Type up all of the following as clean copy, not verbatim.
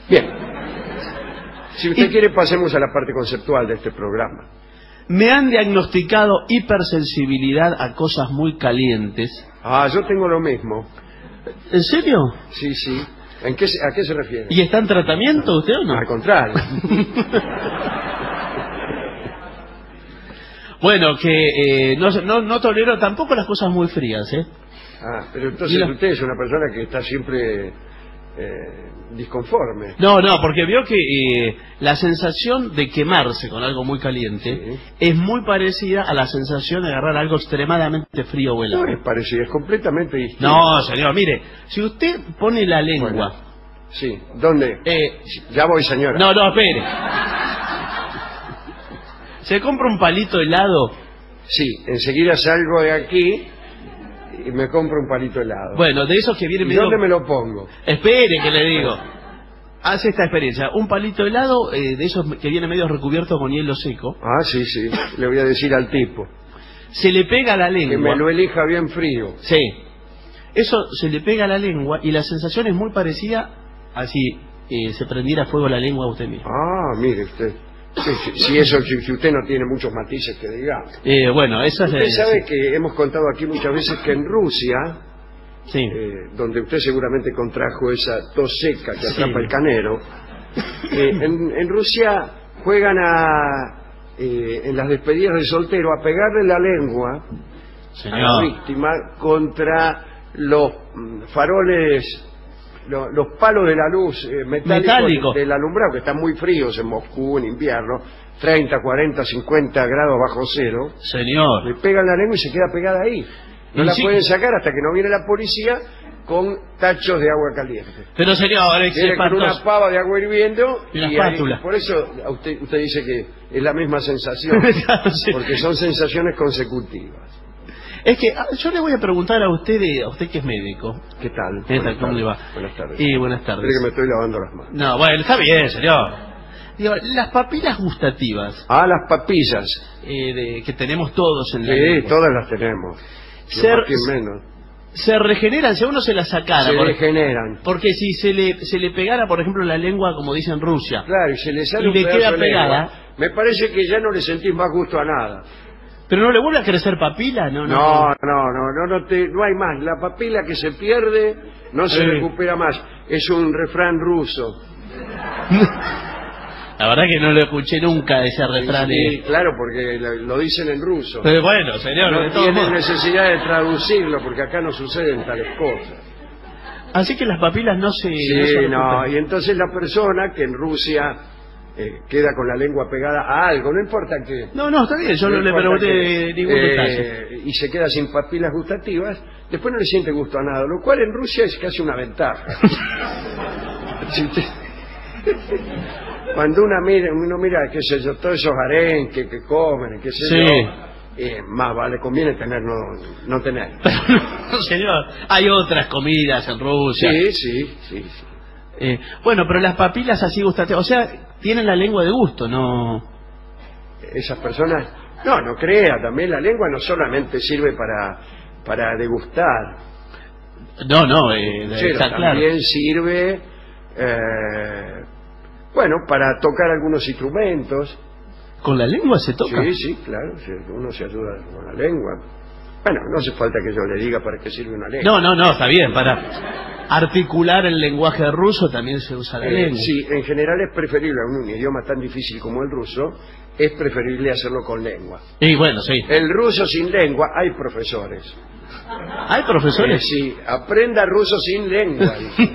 Bien. Si usted quiere, pasemos a la parte conceptual de este programa. Me han diagnosticado hipersensibilidad a cosas muy calientes. Ah, yo tengo lo mismo. ¿En serio? Sí, sí. ¿A qué se refiere? ¿Y está en tratamiento usted o no? Al contrario. Bueno, que no tolero tampoco las cosas muy frías, ¿eh? Ah, pero entonces usted es una persona que está siempre disconforme. No, porque veo que la sensación de quemarse con algo muy caliente es muy parecida a la sensación de agarrar algo extremadamente frío o helado. No es parecida, es completamente distinta. No, señor, mire, si usted pone la lengua... Bueno, sí, ¿dónde? Ya voy, señora. No, espere. ¿Se compra un palito helado? Sí, enseguida salgo de aquí y me compro un palito helado. Bueno, de esos que vienen ¿Y medio... dónde me lo pongo? Espere que le digo. Hace esta experiencia. Un palito helado de esos que viene medio recubierto con hielo seco. Ah, sí. Le voy a decir al tipo. Se le pega a la lengua. Que me lo elija bien frío. Sí. Eso se le pega a la lengua y la sensación es muy parecida a si se prendiera fuego la lengua a usted mismo. Ah, mire usted. Si usted no tiene muchos matices que digamos. Bueno, esa es... Usted sabe que hemos contado aquí muchas veces que en Rusia, sí. Donde usted seguramente contrajo esa tos seca que atrapa el canero, en Rusia juegan en las despedidas de soltero a pegarle la lengua a la víctima contra los faroles, los palos de la luz metálicos del alumbrado, que están muy fríos en Moscú en invierno, 30, 40, 50 grados bajo cero. Señor. Le pegan la lengua y se queda pegada ahí. No la pueden sacar hasta que no viene la policía con tachos de agua caliente. Pero señor, viene con una pava de agua hirviendo y una espátula. Por eso usted dice que es la misma sensación, porque son sensaciones consecutivas. Es que yo le voy a preguntar a usted que es médico. ¿Qué tal? ¿Cómo le va? Buenas tardes. Buenas tardes. Espere que me estoy lavando las manos. No, bueno, está bien, señor. Digo, las papilas gustativas. Ah, las papillas. Que tenemos todos en la lengua. Sí, todas las tenemos. Menos. Se regeneran, si a uno se las sacara. Se regeneran. Porque si se le pegara, por ejemplo, la lengua, como dicen en Rusia. Claro, y se le sale y le queda pegada. Lengua, me parece que ya no le sentís más gusto a nada. ¿Pero no le vuelve a crecer papila? No hay más. La papila que se pierde no se recupera más. Es un refrán ruso. La verdad que no lo escuché nunca ese refrán. Sí, claro, porque lo dicen en ruso. Pero bueno, señor, no tiene necesidad de traducirlo, porque acá no suceden tales cosas. Así que las papilas no se... y entonces la persona que en Rusia queda con la lengua pegada a algo, no importa qué. No, está bien, yo no le pregunté ningún detalle. Y se queda sin papilas gustativas, después no le siente gusto a nada, lo cual en Rusia es casi una ventaja. Cuando uno mira, qué sé yo, todos esos arenques que comen, qué sé yo, más vale conviene tener no tener. Señor, hay otras comidas en Rusia. Sí. Bueno, pero las papilas así gustativas, o sea, tienen la lengua de gusto, ¿no? Esas personas, no crea, también la lengua no solamente sirve para degustar. Está claro. También sirve, para tocar algunos instrumentos. ¿Con la lengua se toca? Sí, claro, uno se ayuda con la lengua. Bueno, no hace falta que yo le diga para qué sirve una lengua. No, está bien, para articular el lenguaje ruso también se usa la lengua. Sí, en general es preferible, en un idioma tan difícil como el ruso, es preferible hacerlo con lengua. Y bueno, sí. El ruso sin lengua, hay profesores. ¿Hay profesores? Sí, aprenda ruso sin lengua.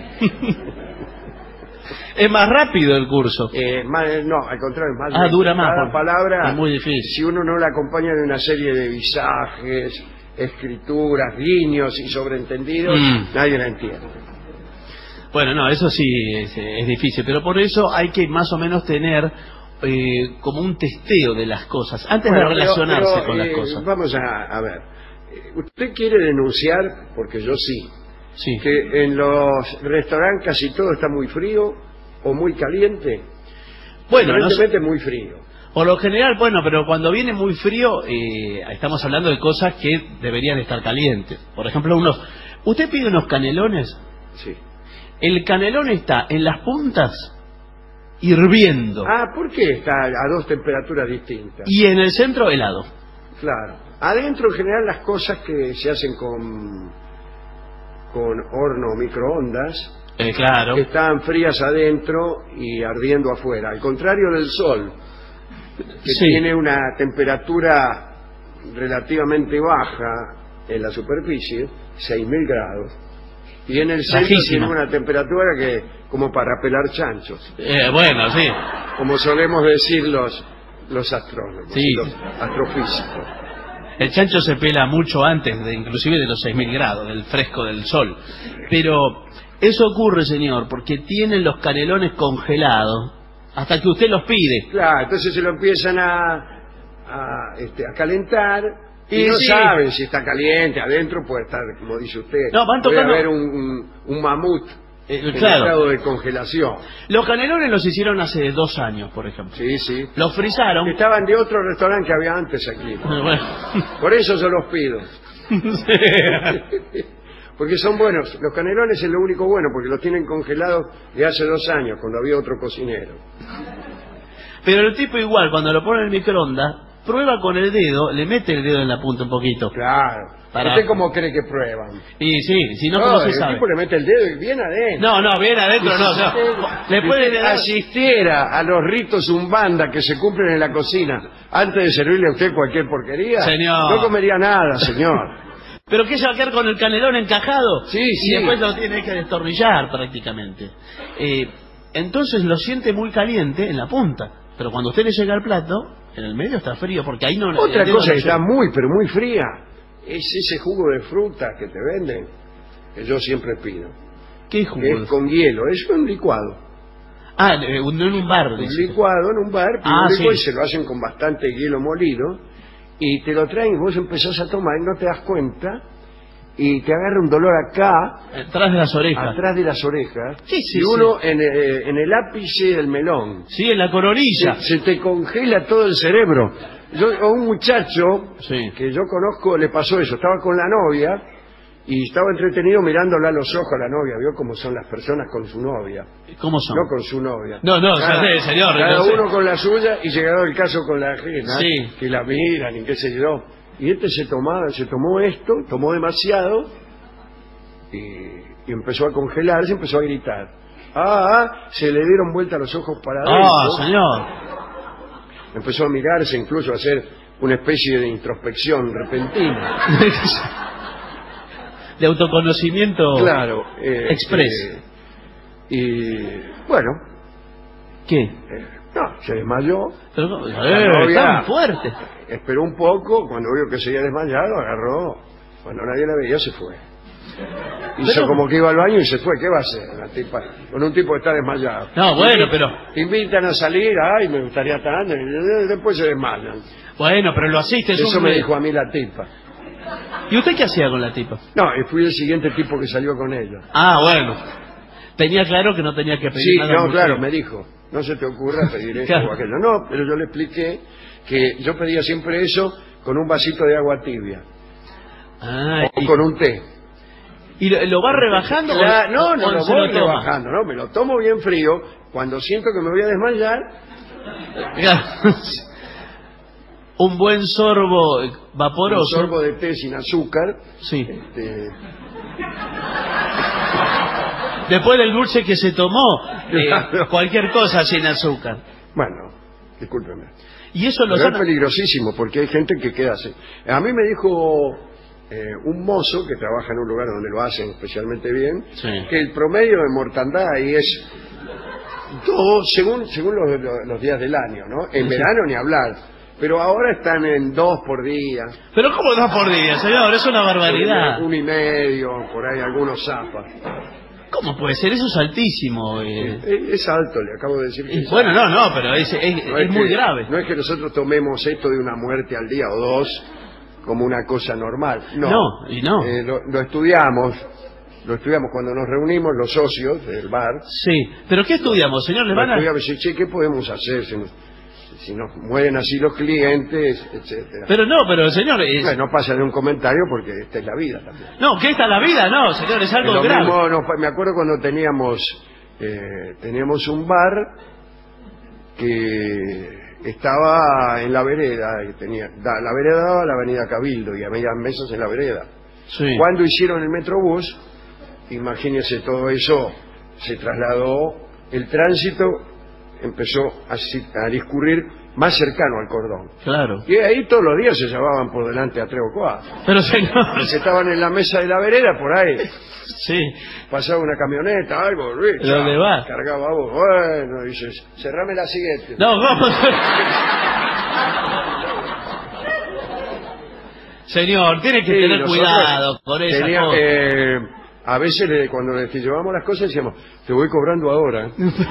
Es más rápido el curso. No, al contrario, es más dura más. Cada palabra es muy difícil. Si uno no la acompaña de una serie de visajes, escrituras, guiños y sobreentendidos, nadie la entiende. Bueno, eso sí es difícil, pero por eso hay que más o menos tener como un testeo de las cosas, antes de relacionarse con las cosas. Vamos a ver. ¿Usted quiere denunciar, porque yo sí, que en los restaurantes casi todo está muy frío o muy caliente? Bueno, evidentemente muy frío. Por lo general, pero cuando viene muy frío, estamos hablando de cosas que deberían estar calientes. Por ejemplo, usted pide unos canelones. Sí. El canelón está en las puntas hirviendo. Ah, ¿por qué está a dos temperaturas distintas? Y en el centro, helado. Claro. Adentro, en general, las cosas que se hacen con horno o microondas Claro. están frías adentro y ardiendo afuera. Al contrario del sol, que Sí. tiene una temperatura relativamente baja en la superficie, 6.000 grados, y en el centro Bajísima. tiene una temperatura que como para pelar chanchos, Bueno, sí. como solemos decir los astrónomos, Sí. los astrofísicos. El chancho se pela mucho antes, inclusive de los 6.000 grados, del fresco del sol. Pero eso ocurre, señor, porque tienen los canelones congelados hasta que usted los pide. Claro, entonces se lo empiezan a calentar y no sí. saben si está caliente, adentro puede estar, como dice usted, No, van puede tocando- haber un mamut en claro. estado de congelación. Los canelones los hicieron hace 2 años, por ejemplo. Sí, sí. Los frizaron. Estaban de otro restaurante que había antes aquí. Bueno. Por eso yo los pido. Porque son buenos. Los canelones es lo único bueno, porque los tienen congelados de hace 2 años, cuando había otro cocinero. Pero el tipo igual, cuando lo pone en el microondas, prueba con el dedo, le mete el dedo en la punta un poquito. Claro. Para- ¿Usted cómo cree que prueban? Y sí, si no, ¿cómo se el sabe? tipo le mete el dedo y bien adentro. No, bien adentro no. Le puede dar... asistiera a los ritos umbanda que se cumplen en la cocina antes de servirle a usted cualquier porquería, Señor. no comería nada, señor. ¿Pero qué se va a quedar con el canelón encajado? Sí, Y sí. después lo tiene que destornillar prácticamente. Entonces lo siente muy caliente en la punta. Pero cuando usted le llega al plato, en el medio está frío, porque ahí no... Otra el dedo cosa no que está llega. muy, pero muy fría, es ese jugo de fruta que te venden, que yo siempre pido, ¿Qué jugo? que es con hielo, es un licuado. Ah, no en un bar. Un dice. licuado en un bar, Ah, un licuado, sí. y se lo hacen con bastante hielo molido, y te lo traen y vos empezás a tomar y no te das cuenta, y te agarra un dolor acá, Atrás de las orejas. atrás de las orejas, Sí, sí, y uno en el ápice del melón. Sí, en la coronilla. Se te congela todo el cerebro. A un muchacho Sí. que yo conozco le pasó eso, estaba con la novia y estaba entretenido mirándola a los ojos a la novia, vio cómo son las personas con su novia, ¿Cómo son? no con su novia. No, ya sé, señor, Cada no sé. uno con la suya y llegado el caso con la ajena, Sí. que la miran y qué sé yo. Y este se tomó esto, tomó demasiado y empezó a congelarse, empezó a gritar. Se le dieron vuelta los ojos para adentro. Señor. Empezó a mirarse, incluso a hacer una especie de introspección repentina. De autoconocimiento. Claro. Express. Y bueno, ¿Qué? no, se desmayó. Pero, novia- tan fuerte. Esperó un poco, cuando vio que se había desmayado, agarró. Cuando nadie la veía, se fue. Hizo Pero- como que iba al baño y se fue. ¿Qué va a hacer la tipa? Con un tipo que está desmayado. No, bueno, pero... Te invitan a salir, me gustaría tanto, y después se desmayan. Bueno, pero lo asiste. es Eso un me médico. dijo a mí la tipa. ¿Y usted qué hacía con la tipa? No, y fui el siguiente tipo que salió con ella. Ah, bueno. Tenía claro que no tenía que pedir Sí, nada. no, muy claro, feo. me dijo, no se te ocurra pedir esto Claro. o aquello. No, pero yo le expliqué que yo pedía siempre eso con un vasito de agua tibia Ah, o con un té. ¿Y lo va rebajando? No, o lo se voy lo toma? rebajando, no, me lo tomo bien frío. Cuando siento que me voy a desmayar, Claro. Un buen sorbo un vaporoso. sorbo de té sin azúcar. Sí. este, Después del dulce que se tomó, Claro. cualquier cosa sin azúcar. bueno, discúlpeme. Y eso lo Pero es sana. peligrosísimo porque hay gente que queda así. A mí me dijo un mozo que trabaja en un lugar donde lo hacen especialmente bien, Sí. que el promedio de mortandad ahí es 2, según los días del año, ¿no? En Sí. verano ni hablar, pero ahora están en 2 por día, Pero ¿cómo 2 por día, señor? Es una barbaridad. 1,5, por ahí algunos zapas. ¿Cómo puede ser? Eso es altísimo. Es alto, le acabo de decir. Que Y es bueno, alto. no, pero es No muy que- grave. No es que nosotros tomemos esto de una muerte al día o 2 como una cosa normal. No, No, y no. Lo estudiamos cuando nos reunimos los socios del bar. Sí. ¿Pero qué estudiamos, señor? ¿Le Lo van a...? estudiamos y che, ¿qué podemos hacer si nos mueren así los clientes, etcétera? Pero señor... Bueno, no pasa de un comentario porque esta es la vida también. No, que esta es la vida, no, señor, es algo Lo grave. mismo me acuerdo cuando teníamos un bar que estaba en la vereda, la vereda daba a la avenida Cabildo y había mesas en la vereda. Sí. Cuando hicieron el Metrobús, imagínense, todo eso se trasladó, el tránsito empezó a discurrir más cercano al cordón. Claro. Y ahí todos los días se llevaban por delante a 3 o 4. Pero señor... Se estaban en la mesa de la vereda, por ahí. Sí. Pasaba una camioneta, algo, Luis. ¿Dónde va? Cargaba vos. Bueno, dices, cerrame la siguiente. No, ¿cómo? Señor, tiene que Sí, tener nosotros cuidado con esa cosa. A veces cuando les llevamos las cosas decíamos, te voy cobrando ahora.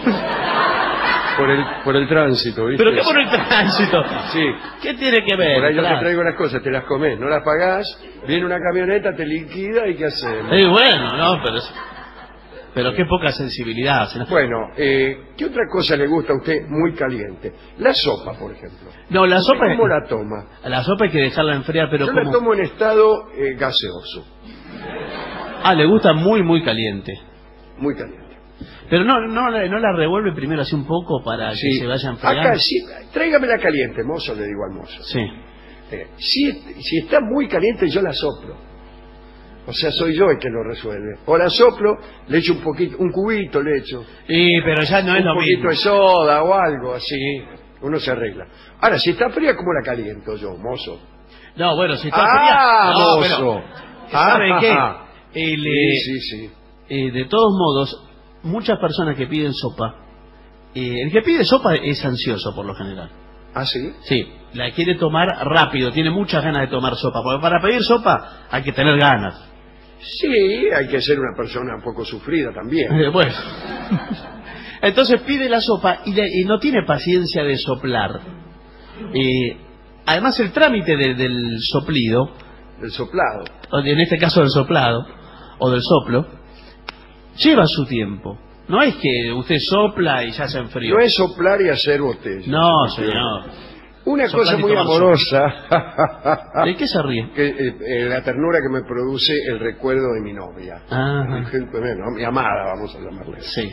por el tránsito, ¿viste? ¿Pero qué por el tránsito? Sí. ¿Qué tiene que ver? Por ahí yo Claro. te traigo las cosas, te las comés, no las pagás, viene una camioneta, te liquida y ¿qué hacemos? Bueno, no, pero qué poca sensibilidad. Señor. Bueno, ¿qué otra cosa le gusta a usted muy caliente? La sopa, por ejemplo. No, la sopa... ¿Cómo la toma? La sopa hay que dejarla enfriar, pero Yo ¿cómo? la tomo en estado gaseoso, Ah, le gusta muy, muy caliente. muy caliente. Pero no la revuelve primero así un poco para Sí. que se vaya enfriando. Acá sí, tráigamela caliente, mozo, le digo al mozo. Sí. Si está muy caliente, yo la soplo. O sea, soy yo el que lo resuelve. O la soplo, le echo un poquito, un cubito le echo. Pero ya no es lo Un poquito mismo. de soda o algo así. Uno se arregla. Ahora, si está fría, ¿cómo la caliento yo, mozo? No, bueno, si está ¡Ah, fría... No, mozo! pero, ¿sabe qué? Sí. De todos modos, muchas personas que piden sopa, el que pide sopa es ansioso por lo general. ¿Ah, sí? Sí, la quiere tomar rápido, tiene muchas ganas de tomar sopa, porque para pedir sopa hay que tener ganas. Sí, hay que ser una persona un poco sufrida también. Bueno, entonces pide la sopa y no tiene paciencia de soplar. Además el trámite del soplido, El soplado. o en este caso del soplado, o del soplo, lleva su tiempo. No es que usted sopla y ya se enfrió. No es soplar y hacer botella. No, señor. Una Soplar cosa y muy tomar amorosa. ¿De qué se ríe? La ternura que me produce el recuerdo de mi novia. Ajá. Bueno, mi amada, vamos a llamarle. Sí.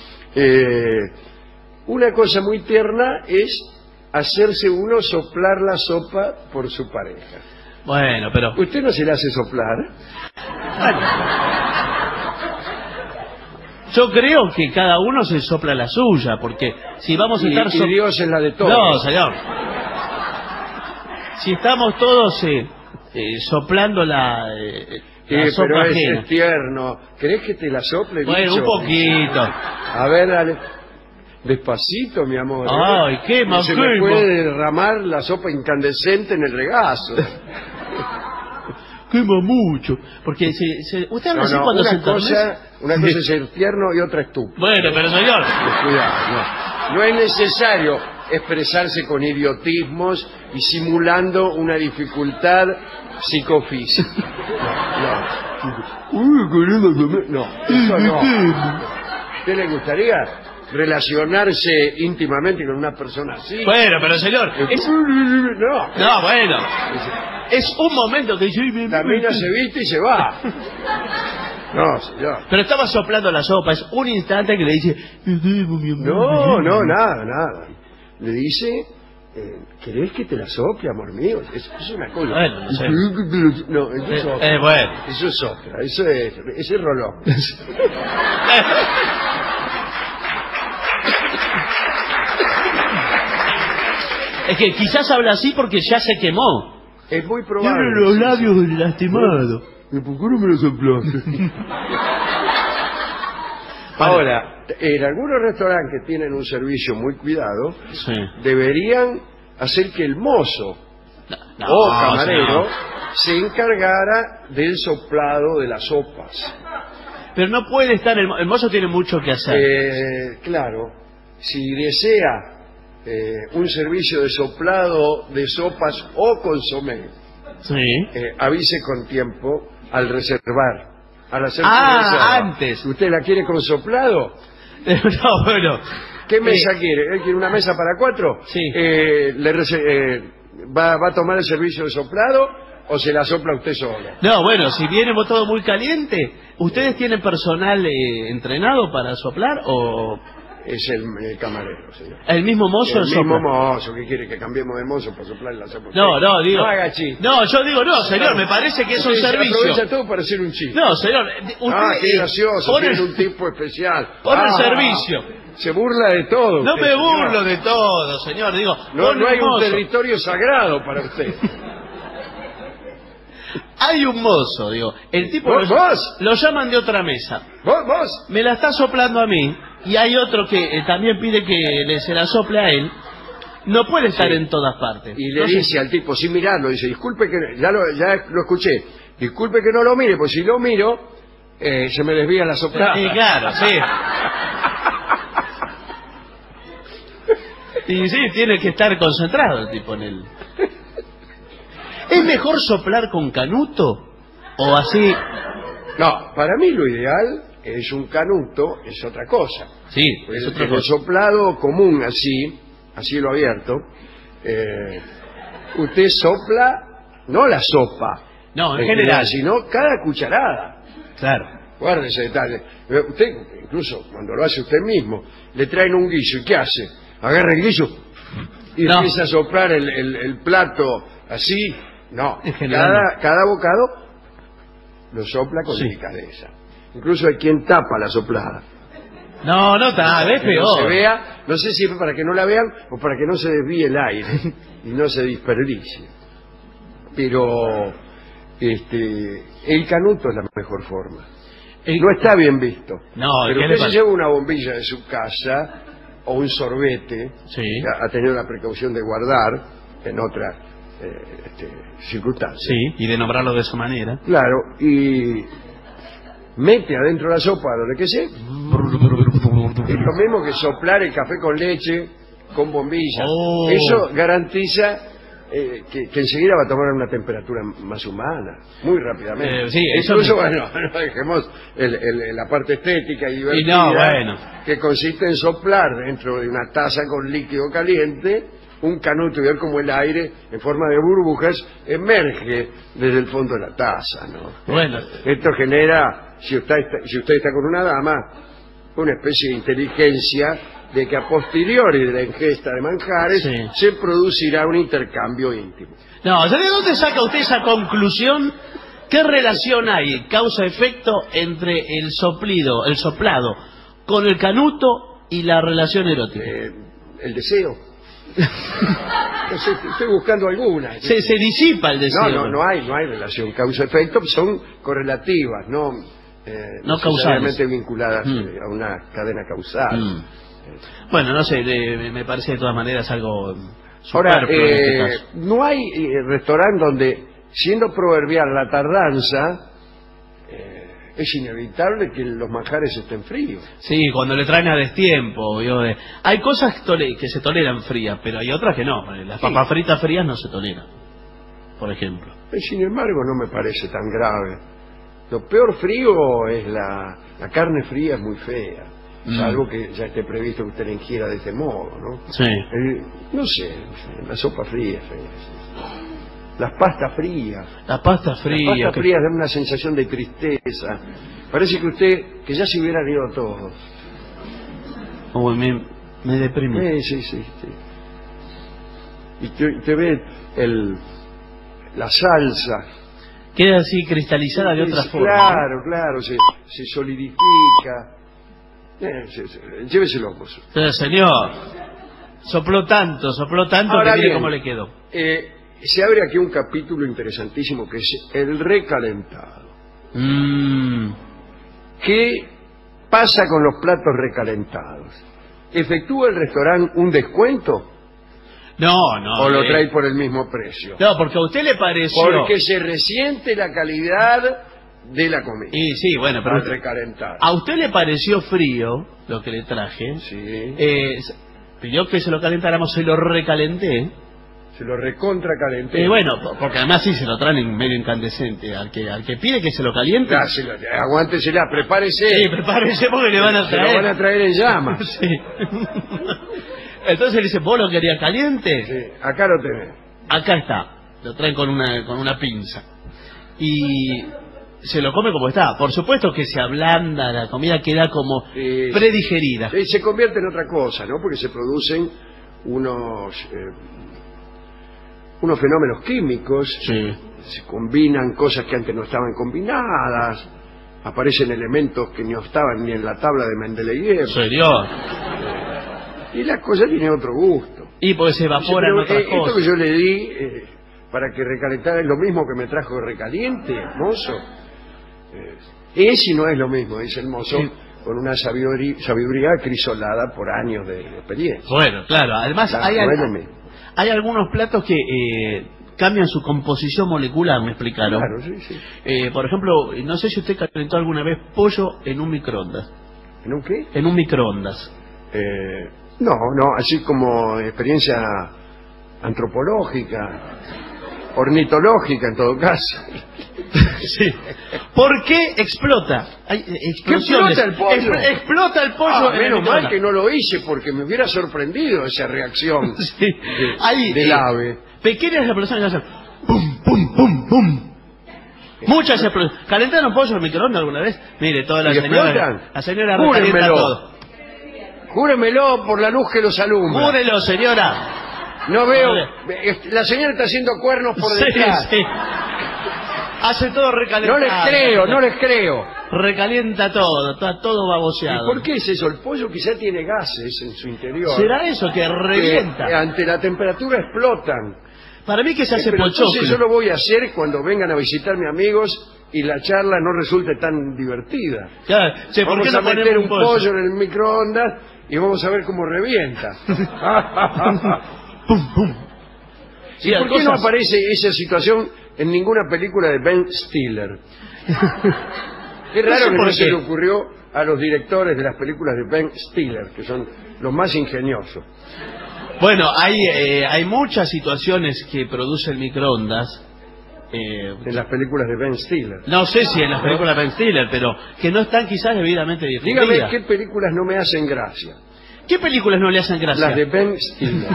Una cosa muy tierna es hacerse uno soplar la sopa por su pareja. Bueno, pero... ¿Usted no se le hace soplar? Yo creo que cada uno se sopla la suya, porque si vamos a estar... Y Dios es la de todos. No, señor. Si estamos todos soplando la sopa pero ajena. es tierno. ¿Querés que te la sople? Bueno, bicho? un poquito. A ver, dale. Despacito, mi amor. Ay, quema, Se me quema. puede derramar la sopa incandescente en el regazo. Quema mucho. Porque usted habla así cuando se enternece. una cosa es ser tierno y otra estúpido. Bueno, pero señor... Cuidado, no es necesario expresarse con idiotismos y simulando una dificultad psicofísica. No, eso no. ¿A usted le gustaría relacionarse íntimamente con una persona así? Bueno, pero señor... No. No, bueno. Es un momento que... La mina se viste y se va. No, señor. Pero estaba soplando la sopa, es un instante que le dice... No, nada. Le dice, ¿querés que te la sople, amor mío? Es una cosa. Bueno, no sé. No, eso es otra. Bueno. Eso es otra. Eso es rolón. Es que quizás habla así porque ya se quemó. Es muy probable. Tiene los labios lastimados. ¿Y por qué no me lo soplaste? Ahora, en algunos restaurantes que tienen un servicio muy cuidado, Sí. deberían hacer que el mozo No, o camarero señor. se encargara del soplado de las sopas. Pero no puede estar... El mozo tiene mucho que hacer. Claro, si desea un servicio de soplado de sopas o consomé, Sí. avise con tiempo al reservar. Al hacer su Ah, reserva. antes. ¿Usted la quiere con soplado? No, bueno. ¿Qué mesa quiere? ¿Él quiere una mesa para 4? Sí. ¿Va a tomar el servicio de soplado o se la sopla usted solo? No, bueno, si viene todo muy caliente, ¿ustedes tienen personal entrenado para soplar o...? es el camarero, señor. ¿El mismo mozo El sopla? mismo mozo, ¿qué quiere? ¿Que cambiemos de mozo para soplar la sopa? No, digo... No haga chiste. No, yo digo no, señor, me parece que es un Usted servicio. aprovecha todo para hacer un chiste. No, señor, usted... Qué gracioso, pone- tiene un tipo especial. Pone el servicio. Se burla de todo. No usted, me señor. burlo de todo, señor, digo... No, pone no hay un mozo. territorio sagrado para usted. Hay un mozo, digo. El tipo ¿Vos? lo llaman de otra mesa. ¿Vos? Me la está soplando a mí. Y hay otro que también pide que se la sople a él. No puede estar en todas partes. Y le Entonces, dice al tipo, sin mirarlo, dice, disculpe que... Ya lo escuché. Disculpe que no lo mire, pues si lo miro, se me desvía la soplada. claro, sí. Y sí, tiene que estar concentrado el tipo en él. ¿Es mejor soplar con canuto? ¿O así? No, para mí lo ideal es un canuto, es otra cosa. Sí, es otra El cosa. soplado común así, a cielo abierto, usted sopla, no la sopa, No, en general. sino cada cucharada. Claro. Guarde ese detalle. Usted, incluso cuando lo hace usted mismo, le traen un guiso, ¿y qué hace? Agarra el guiso y No. empieza a soplar el plato así. No, En general cada bocado lo sopla con Sí. delicadeza. Incluso hay quien tapa la soplada. No, tal vez Que no se peor. vea, no sé si es para que no la vean o para que no se desvíe el aire y no se desperdicie. Pero el canuto es la mejor forma. No está bien visto. No, pero ¿qué le usted se pasa? lleva una bombilla de su casa o un sorbete, Sí. ha tenido la precaución de guardar en otra circunstancia. Sí, y de nombrarlo de esa manera. Claro, y mete adentro la sopa lo que sea. Es lo mismo que soplar el café con leche con bombilla. Oh. Eso garantiza que enseguida va a tomar una temperatura más humana, muy rápidamente. Sí, eso incluso, me- bueno, no dejemos la parte estética y divertida, no, bueno. que consiste en soplar dentro de una taza con líquido caliente un canuto y ver cómo el aire en forma de burbujas emerge desde el fondo de la taza, ¿no? Bueno. Esto genera, si usted está con una dama, una especie de inteligencia de que a posteriori de la ingesta de manjares Sí. se producirá un intercambio íntimo. No, ¿de dónde saca usted esa conclusión? ¿Qué relación hay, causa-efecto, entre el soplado, con el canuto y la relación erótica? El deseo. No sé, estoy buscando alguna. Se disipa el deseo. No hay relación causa-efecto, son correlativas, no necesariamente vinculadas a una cadena causal. Bueno, no sé, me parece de todas maneras algo Ahora, superfluo en este caso. no hay restaurante donde, siendo proverbial la tardanza, es inevitable que los manjares estén fríos. Sí, cuando le traen a destiempo. Hay cosas que se toleran frías, pero hay otras que no. Las papas fritas frías no se toleran, por ejemplo. Sin embargo, no me parece tan grave. Lo peor frío es la carne fría, es muy fea. Salvo que ya esté previsto que usted la ingiera de este modo, ¿no? Sí. No sé, la sopa fría es fea. Las pastas frías. La pasta fría. Las pastas frías dan una sensación de tristeza. Parece que ya se hubieran ido todos. Uy, me deprime. Sí. Y te ve la salsa. Queda así cristalizada de otra forma. Claro, se solidifica. Lléveselo, pues. Pero, señor, sopló tanto Ahora que mire bien, cómo le quedó. Se abre aquí un capítulo interesantísimo que es el recalentado. ¿Qué pasa con los platos recalentados? ¿Efectúa el restaurante un descuento No. o lo trae por el mismo precio? No, porque a usted le pareció... Porque se resiente la calidad de la comida. Y sí, bueno, pero... al recalentar. ¿A usted le pareció frío lo que le traje? Sí. Pidió que se lo calentáramos, se lo recalenté. Se lo recontra calenté. Y bueno, porque además sí se lo traen en medio incandescente. Al que pide que se lo caliente... Aguántesela, prepárese. Sí, prepárese porque le van a Se traer. lo van a traer en llamas. Sí. Entonces le dice, ¿vos lo querías caliente? Sí, acá lo tenés. Acá está. Lo traen con una pinza. Y se lo come como está. Por supuesto que se ablanda, la comida queda como predigerida. Se convierte en otra cosa, ¿no? Porque se producen unos fenómenos químicos, Sí. se combinan cosas que antes no estaban combinadas, aparecen elementos que no estaban ni en la tabla de Mendeleev, Señor. y la cosa tiene otro gusto. Y porque se evaporan otras Esto cosas. que yo le di para que recalentara es lo mismo que me trajo recaliente, mozo. Es y no es lo mismo, dice el mozo, Sí. con una sabiduría acrisolada por años de experiencia. Bueno, claro. Además, Claro, no es lo mismo. hay algunos platos que cambian su composición molecular, me explicaron. Claro, sí, sí. Por ejemplo, no sé si usted calentó alguna vez pollo en un microondas. ¿En un qué? En un microondas. No, así como experiencia antropológica, ornitológica en todo caso. Sí. ¿Por qué explota? Hay explosiones. ¿Explota el pollo? Explota el pollo en el Menos mal microondas. que no lo hice porque me hubiera sorprendido esa reacción Sí. Hay del ave. pequeñas explosiones que hacen pum, pum, pum, pum. Muchas explosiones. ¿Calentaron pollo en el microondas alguna vez? Mire, toda la ¿Y señora explotan? recalienta Júrenmelo. todo. Júremelo por la luz que los alumbra. Júrelo, señora. No veo. Júrele. La señora está haciendo cuernos por Sí, detrás. sí. Hace todo recalentado. No les creo. Recalienta todo, está todo ¿Y baboseado. por qué es eso? El pollo quizá tiene gases en su interior. ¿Será eso que revienta? Que ante la temperatura explotan. Para mí que se hace Pero entonces pochoclo. yo lo voy a hacer cuando vengan a visitarme amigos y la charla no resulte tan divertida. Claro. Che, ¿por qué Vamos no a meter ponemos un pollo en el microondas y vamos a ver cómo revienta. Pum, pum. Sí, ¿Y hay por qué no cosas- aparece esa situación en ninguna película de Ben Stiller? Qué No sé raro que por no se qué. le ocurrió a los directores de las películas de Ben Stiller, que son los más ingeniosos. Bueno, hay muchas situaciones que produce el microondas. En las películas de Ben Stiller. No sé si en las películas de Ben Stiller, pero que no están quizás debidamente difundidas. Dígame qué películas no me hacen gracia. ¿Qué películas no le hacen gracia? Las de Ben Stiller.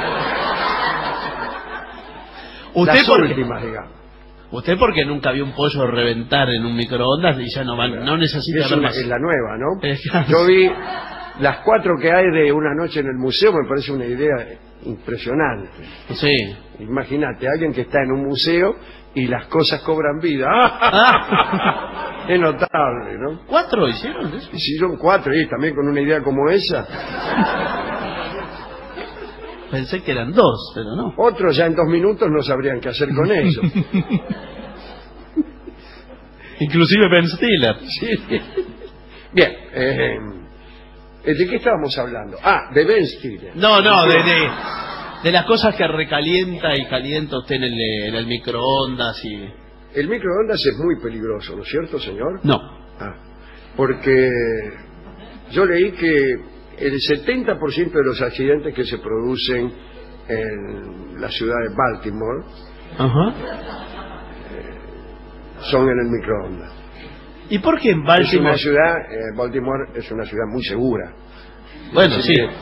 ¿Usted Las porque, últimas, digamos. usted porque nunca vio un pollo reventar en un microondas y ya no necesita ver más. Es la nueva, ¿no? Claro. Yo vi las 4 que hay de Una noche en el museo, me parece una idea impresionante. Sí. Imagínate, alguien que está en un museo y las cosas cobran vida. Ah. Es notable, ¿no? 4 hicieron eso. Y si son 4 y también con una idea como esa, Pensé que eran 2, pero no. otros ya en 2 minutos no sabrían qué hacer con eso. Inclusive Ben Stiller. Sí. Bien, ¿de qué estábamos hablando? De Ben Stiller. No, de las cosas que recalienta y calienta usted en el microondas y... El microondas es muy peligroso, ¿no es cierto, señor? No. Porque yo leí que el 70% de los accidentes que se producen en la ciudad de Baltimore Ajá. son en el microondas. ¿Y por qué en Es Baltimore? una ciudad, Baltimore es una ciudad muy segura. Bueno, Así sí. que,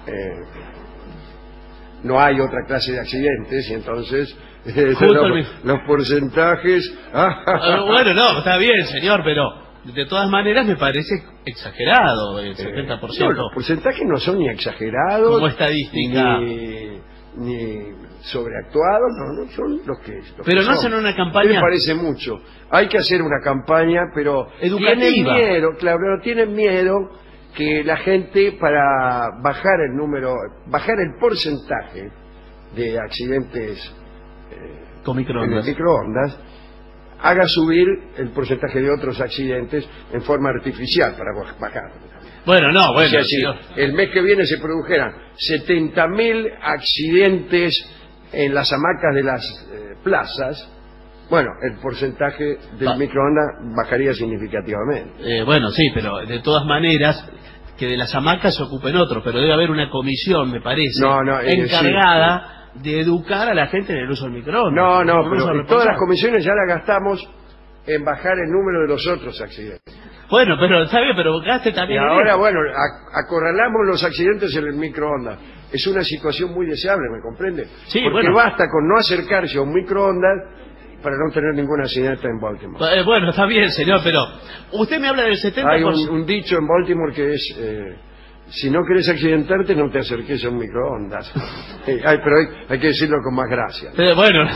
no hay otra clase de accidentes y entonces Justo el los porcentajes... Bueno, no, está bien, señor, pero de todas maneras me parece exagerado el 70%. No, los porcentajes no son ni exagerados Como estadística. ni sobreactuados, no son los que Pero no son. hacen una ¿Qué campaña le parece mucho? Hay que hacer una campaña, pero educativa. tienen miedo, claro, tienen miedo que la gente, para bajar el porcentaje de accidentes con en el microondas. microondas, haga subir el porcentaje de otros accidentes en forma artificial para bajar. Bueno, no, O bueno, sea, si señor. el mes que viene se produjeran 70.000 accidentes en las hamacas de las plazas, bueno, el porcentaje del microondas bajaría significativamente. Bueno, sí, pero de todas maneras, que de las hamacas se ocupen otros, pero debe haber una comisión, me parece, encargada de educar a la gente en el uso del microondas. No, pero todas las comisiones ya las gastamos en bajar el número de los otros accidentes. Bueno, pero está bien, pero gaste Y también. ahora, bueno, acorralamos los accidentes en el microondas. Es una situación muy deseable, ¿me comprende? Sí, Porque bueno. basta con no acercarse a un microondas para no tener ningún accidente en Baltimore. Bueno, está bien, señor, pero usted me habla del 70%. Hay un dicho en Baltimore que es, si no quieres accidentarte, no te acerques a un microondas. Pero hay que decirlo con más gracia. Bueno,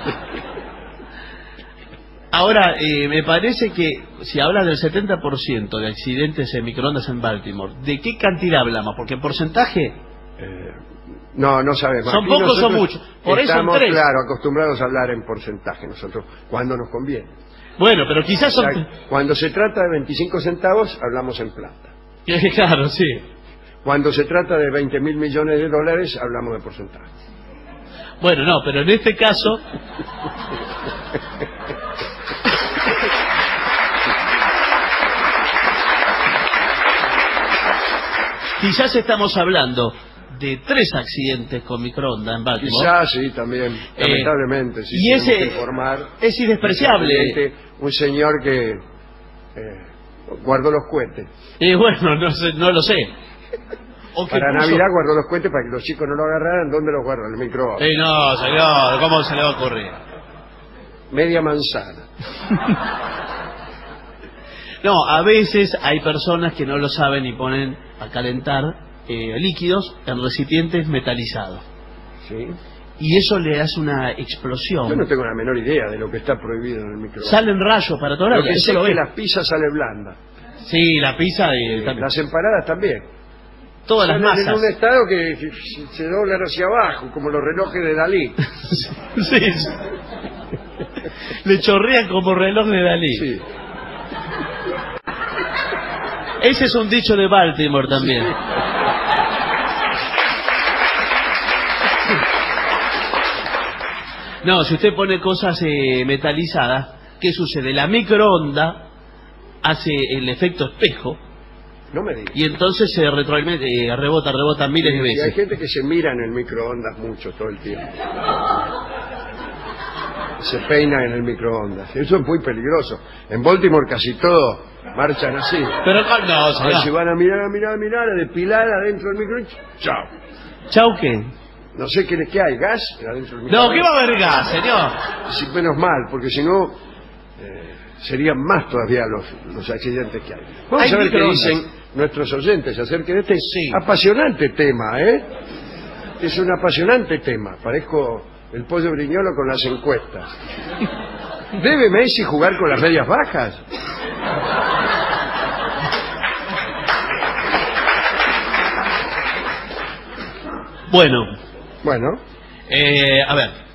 ahora, me parece que si habla del 70% de accidentes en microondas en Baltimore, ¿de qué cantidad hablamos? Porque en porcentaje... No sabemos. ¿Son Aquí pocos o muchos? Por eso estamos, tres. claro, acostumbrados a hablar en porcentaje nosotros, cuando nos conviene. Bueno, pero quizás son... Cuando se trata de 25 centavos, hablamos en plata. Claro, sí. Cuando se trata de 20.000 millones de dólares, hablamos de porcentaje. Bueno, no, pero en este caso... quizás estamos hablando de 3 accidentes con microondas en Baltimore. Quizás sí, también, lamentablemente. Sí, y ese informar, es indespreciable. Un señor que guardó los cohetes. Bueno, no lo sé. Para Navidad guardó los cohetes para que los chicos no lo agarraran. ¿Dónde los guardan? En el microondas. No, señor, ¿cómo se le va a ocurrir? Media manzana. No, a veces hay personas que no lo saben y ponen a calentar líquidos en recipientes metalizados. Sí. Y eso le hace una explosión. Yo no tengo la menor idea de lo que está prohibido en el microondas. Salen rayos para todos lados. Lo que sé es que la pizza sale blanda. Sí, la pizza y las empanadas también. Todas las masas. En un estado que se doblan hacia abajo, como los relojes de Dalí. Sí. Le chorrean como reloj de Dalí. Sí. Ese es un dicho de Baltimore también. Sí. No, si usted pone cosas metalizadas, ¿qué sucede? La microonda hace el efecto espejo. No me digas. Y entonces se rebota miles de veces. Y hay gente que se mira en el microondas mucho todo el tiempo. Se peina en el microondas. Eso es muy peligroso. En Baltimore casi todo marchan así. Pero no, señor. Si van a mirar, a depilar adentro del microondas. Chao. ¿Chao qué? No sé qué hay, gas adentro del microondas. No, ¿qué va a haber gas, señor? Sí, menos mal, porque si no serían más todavía los accidentes que hay. Vamos a ver qué dicen nuestros oyentes acerca de este apasionante tema, Es un apasionante tema. Parezco el pollo briñolo con las encuestas. ¿Debe Messi jugar con las medias bajas? Bueno. Bueno. A ver.